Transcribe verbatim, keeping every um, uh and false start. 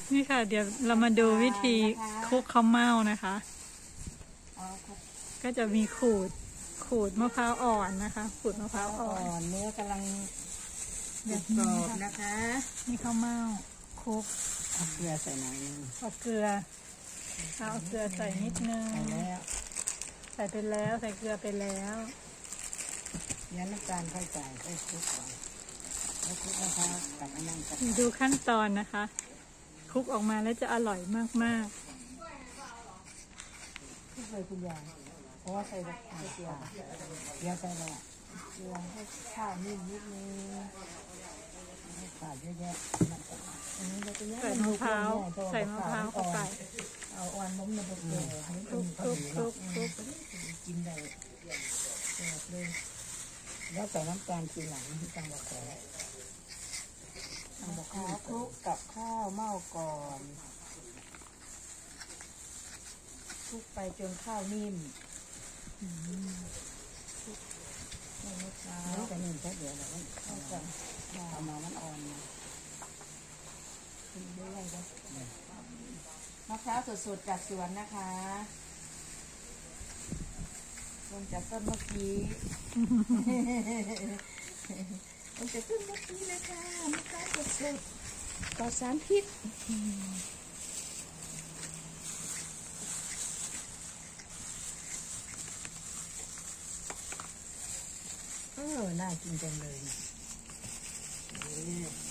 นี่ค่ะเดี๋ยวเรามาดูวิธีคลุกข้าวเม่านะคะก็จะมีขูดขูดมะพร้าวอ่อนนะคะขูดมะพร้าวอ่อนเนื้อกำลังแบบกรอบนะคะนี่ข้าวเม่าคลุกเอาเกลือใส่หน่อยนึงเอาเกลือเอาเกลือใส่นิดนึงใส่แล้วใส่ไปแล้วใส่เกลือไปแล้วยันน้ำตาลค่อยใส่ค่อยคลุกก่อนแล้วคลุกมะพร้าวกับน้ำมันกันดูขั้นตอนนะคะคลุกออกมาแล้วจะอร่อยมากๆคลุกเลยคุณยายเพราะว่าใส่แบบเกลือเกลือใส่แล้วเกลือให้ข้าวนิ่มนิดนึงขาดเยอะแยะใส่มะพร้าวใส่มะพร้าวเข้าไปเอาอ่อนล้มในบกเกลือให้คลุกคลุกคลุกคลุกกินได้เลยแล้วใส่น้ำตาลทีหลังที่ตังบอกขอตังบอกขอคลุกกับข้าวเม่าก่อนคลุกไปจนข้าวนิ่มใส่มะพร้าวจะนิ่มแค่เดียวแล้วเข้ากันทำมามันอ่อนกินได้เลยนะมะพร้าวสดๆจากสวนนะคะลงจากต้นเมื่อกี้ลงจากต้นเมื่อกี้นะคะมะพร้าวสดๆปลอดสารพิษเออน่ากินจังเลย